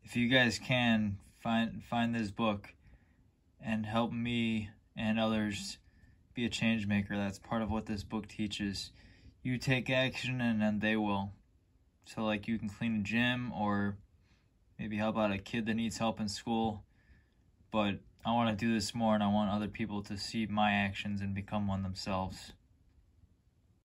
if you guys can find this book and help me and others be a change maker. That's part of what this book teaches. You take action and then they will. So like you can clean a gym or maybe help out a kid that needs help in school. But I want to do this more, and I want other people to see my actions and become one themselves.